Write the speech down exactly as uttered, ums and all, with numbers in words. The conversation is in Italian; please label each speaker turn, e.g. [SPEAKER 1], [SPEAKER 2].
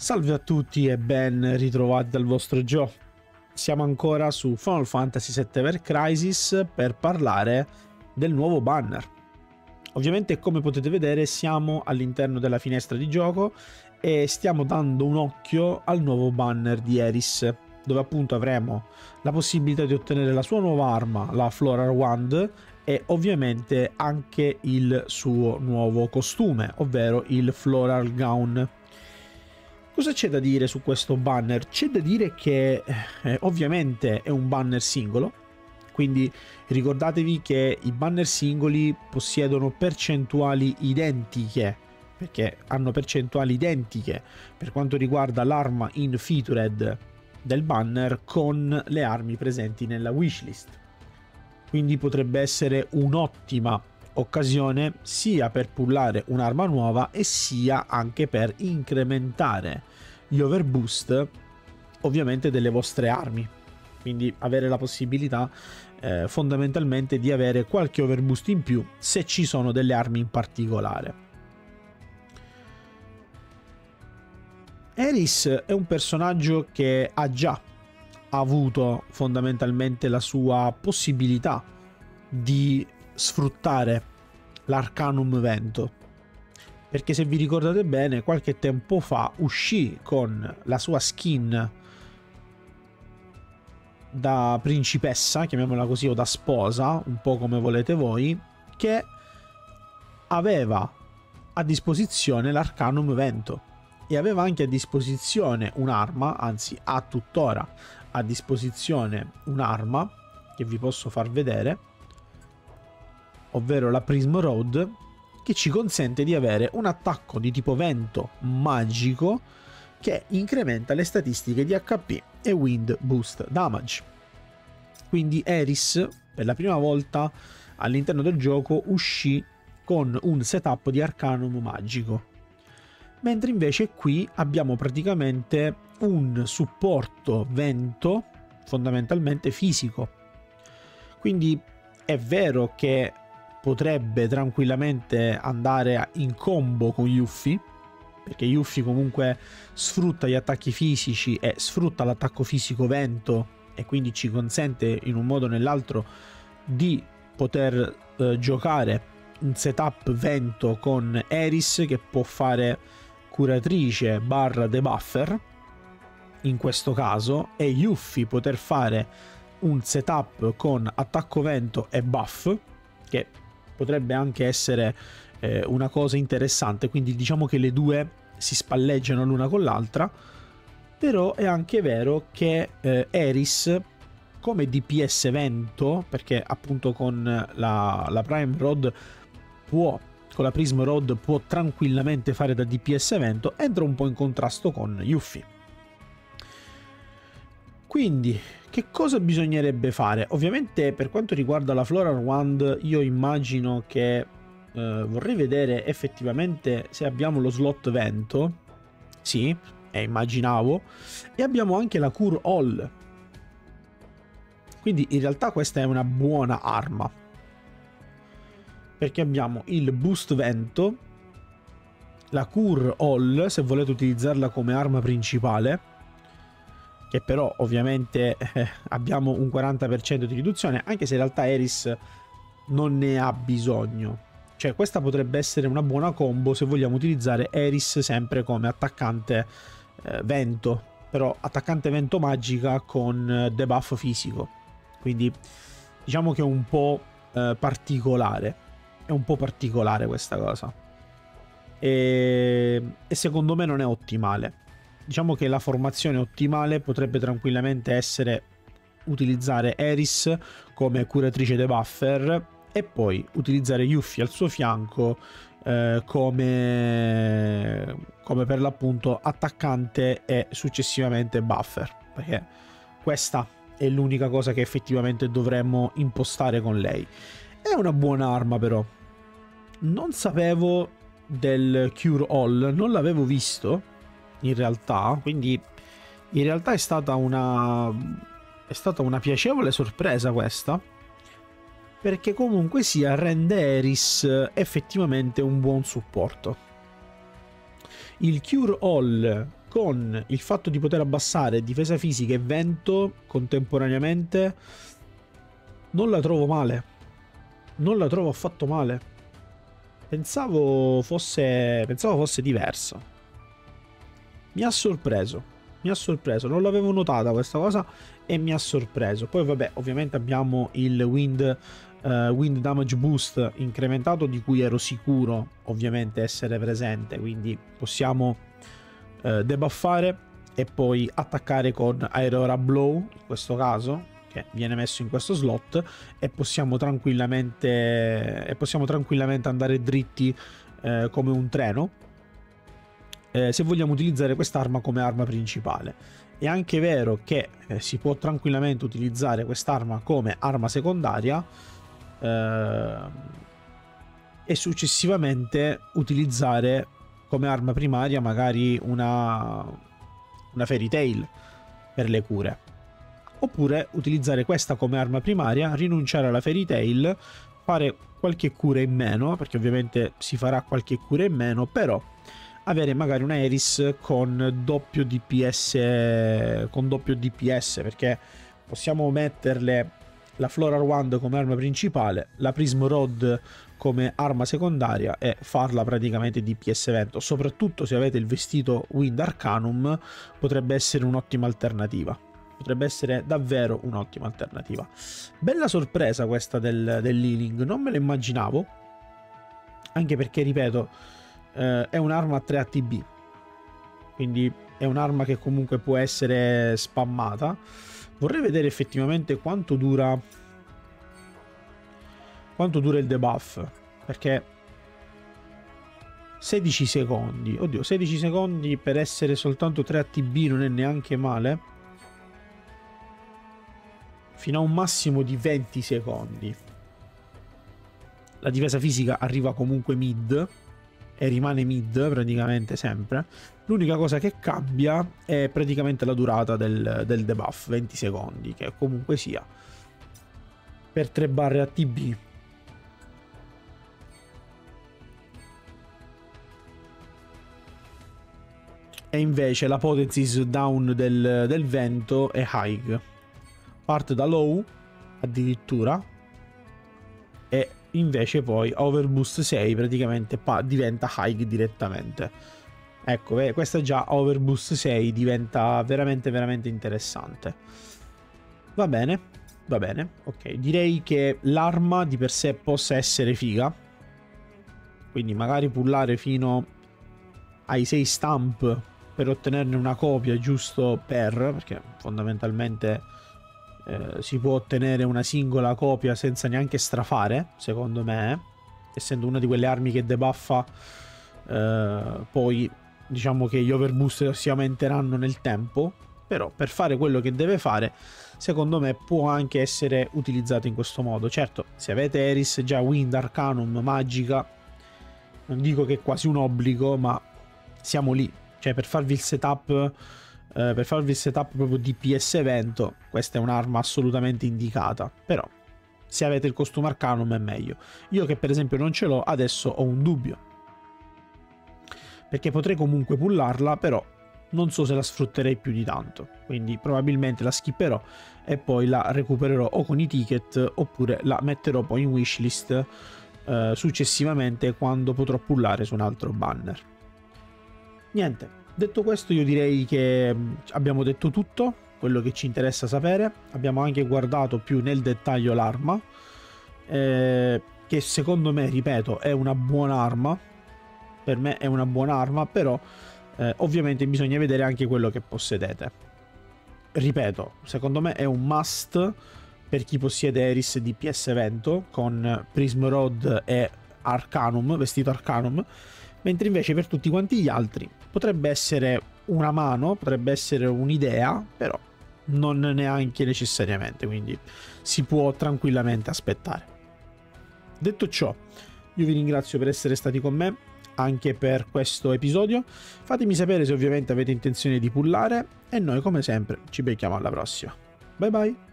[SPEAKER 1] Salve a tutti e ben ritrovati dal vostro Joe. Siamo ancora su Final Fantasy sette Ever Crisis per parlare del nuovo banner. Ovviamente, come potete vedere, siamo all'interno della finestra di gioco e stiamo dando un occhio al nuovo banner di Aeris, dove appunto avremo la possibilità di ottenere la sua nuova arma, la Floral Wand, e ovviamente anche il suo nuovo costume, ovvero il Floral Gown. Cosa c'è da dire su questo banner? C'è da dire che eh, ovviamente è un banner singolo, quindi ricordatevi che i banner singoli possiedono percentuali identiche, perché hanno percentuali identiche per quanto riguarda l'arma in featured del banner con le armi presenti nella wishlist. Quindi potrebbe essere un'ottima occasione sia per pullare un'arma nuova e sia anche per incrementare gli overboost ovviamente delle vostre armi, quindi avere la possibilità eh, fondamentalmente di avere qualche overboost in più se ci sono delle armi in particolare. Aeris è un personaggio che ha già avuto fondamentalmente la sua possibilità di sfruttare l'Arcanum Vento, perché se vi ricordate bene qualche tempo fa uscì con la sua skin da principessa, chiamiamola così, o da sposa, un po' come volete voi, che aveva a disposizione l'Arcanum Vento e aveva anche a disposizione un'arma, anzi ha tuttora a disposizione un'arma che vi posso far vedere, ovvero la Prism Rod, che ci consente di avere un attacco di tipo vento magico che incrementa le statistiche di H P e Wind Boost Damage. Quindi Aeris per la prima volta all'interno del gioco uscì con un setup di Arcanum magico, mentre invece qui abbiamo praticamente un supporto vento fondamentalmente fisico. Quindi è vero che potrebbe tranquillamente andare in combo con Yuffie, perché Yuffie comunque sfrutta gli attacchi fisici e sfrutta l'attacco fisico vento e quindi ci consente in un modo o nell'altro di poter eh, giocare un setup vento con Aeris che può fare curatrice barra debuffer in questo caso, e Yuffie poter fare un setup con attacco vento e buff, che potrebbe anche essere eh, una cosa interessante. Quindi diciamo che le due si spalleggiano l'una con l'altra. Però è anche vero che eh, Aeris come D P S vento, perché appunto con la, la Prime Rod può con la Prism Rod può tranquillamente fare da D P S vento, entra un po' in contrasto con Yuffie. Quindi che cosa bisognerebbe fare? Ovviamente per quanto riguarda la Floral Wand io immagino che eh, vorrei vedere effettivamente se abbiamo lo slot vento. Sì, eh, immaginavo. E abbiamo anche la Cure All. Quindi in realtà questa è una buona arma, perché abbiamo il boost vento, la Cure All se volete utilizzarla come arma principale, che però ovviamente eh, abbiamo un quaranta per cento di riduzione, anche se in realtà Aeris non ne ha bisogno. Cioè questa potrebbe essere una buona combo se vogliamo utilizzare Aeris sempre come attaccante eh, vento, però attaccante vento magica con eh, debuff fisico. Quindi diciamo che è un po' eh, particolare, è un po' particolare questa cosa. E, e secondo me non è ottimale. Diciamo che la formazione ottimale potrebbe tranquillamente essere utilizzare Aeris come curatrice debuffer e poi utilizzare Yuffie al suo fianco eh, come, come per l'appunto attaccante e successivamente buffer, perché questa è l'unica cosa che effettivamente dovremmo impostare con lei. È una buona arma, però non sapevo del Cure All, non l'avevo visto in realtà, quindi in realtà è stata una è stata una piacevole sorpresa questa, perché comunque sia rende Aeris effettivamente un buon supporto. Il Cure All con il fatto di poter abbassare difesa fisica e vento contemporaneamente, non la trovo male. Non la trovo affatto male. Pensavo fosse, pensavo fosse diversa. Mi ha sorpreso. Mi ha sorpreso. Non l'avevo notata questa cosa e mi ha sorpreso. Poi vabbè, ovviamente abbiamo il wind, uh, wind damage boost incrementato, di cui ero sicuro ovviamente essere presente. Quindi possiamo uh, debuffare e poi attaccare con Aurora Blow, in questo caso, che viene messo in questo slot, e possiamo tranquillamente e possiamo tranquillamente andare dritti eh, come un treno eh, se vogliamo utilizzare quest'arma come arma principale. È anche vero che eh, si può tranquillamente utilizzare quest'arma come arma secondaria eh, e successivamente utilizzare come arma primaria magari una, una Fairy Tail per le cure. Oppure utilizzare questa come arma primaria, rinunciare alla Fairy Tail, fare qualche cura in meno, perché ovviamente si farà qualche cura in meno, però avere magari una Aeris con doppio D P S, con doppio D P S, perché possiamo metterle la Floral Wand come arma principale, la Prism Rod come arma secondaria e farla praticamente D P S vento. Soprattutto se avete il vestito Wind Arcanum potrebbe essere un'ottima alternativa. Potrebbe essere davvero un'ottima alternativa. Bella sorpresa questa del, dell'healing, non me lo immaginavo, anche perché, ripeto, eh, è un'arma a tre A T B, quindi è un'arma che comunque può essere spammata. Vorrei vedere effettivamente quanto dura quanto dura il debuff, perché sedici secondi, oddio, sedici secondi per essere soltanto tre A T B non è neanche male. Fino a un massimo di venti secondi. La difesa fisica arriva comunque mid e rimane mid praticamente sempre. L'unica cosa che cambia è praticamente la durata del, del debuff, venti secondi, che comunque sia per tre barre A T B. E invece la potency down del, del vento è high. Parte da low addirittura, e invece poi overboost sei praticamente diventa high direttamente. Ecco, eh, questa già overboost sei diventa veramente veramente interessante. Va bene, va bene, ok, direi che l'arma di per sé possa essere figa, quindi magari pullare fino ai sei stamp per ottenerne una copia, giusto per, perché fondamentalmente Eh, si può ottenere una singola copia senza neanche strafare, secondo me, essendo una di quelle armi che debuffa. Eh, poi diciamo che gli overboost si aumenteranno nel tempo, però per fare quello che deve fare, secondo me può anche essere utilizzato in questo modo. Certo, se avete Aeris già Wind Arcanum magica, non dico che è quasi un obbligo, ma siamo lì, cioè per farvi il setup Uh, per farvi il setup proprio D P S evento, questa è un'arma assolutamente indicata. Però se avete il costume Arcanum è meglio. Io che per esempio non ce l'ho, adesso ho un dubbio, perché potrei comunque pullarla, però non so se la sfrutterei più di tanto, quindi probabilmente la skipperò e poi la recupererò o con i ticket, oppure la metterò poi in wishlist uh, successivamente, quando potrò pullare su un altro banner. Niente, detto questo, io direi che abbiamo detto tutto quello che ci interessa sapere. Abbiamo anche guardato più nel dettaglio l'arma, eh, che secondo me, ripeto, è una buona arma. Per me è una buona arma, però eh, ovviamente bisogna vedere anche quello che possedete. Ripeto, secondo me è un must per chi possiede Aeris D P S vento con Prism Rod e Arcanum, vestito Arcanum, mentre invece per tutti quanti gli altri potrebbe essere una mano, potrebbe essere un'idea, però non neanche necessariamente, quindi si può tranquillamente aspettare. Detto ciò, io vi ringrazio per essere stati con me anche per questo episodio. Fatemi sapere se ovviamente avete intenzione di pullare e noi come sempre ci becchiamo alla prossima. Bye bye!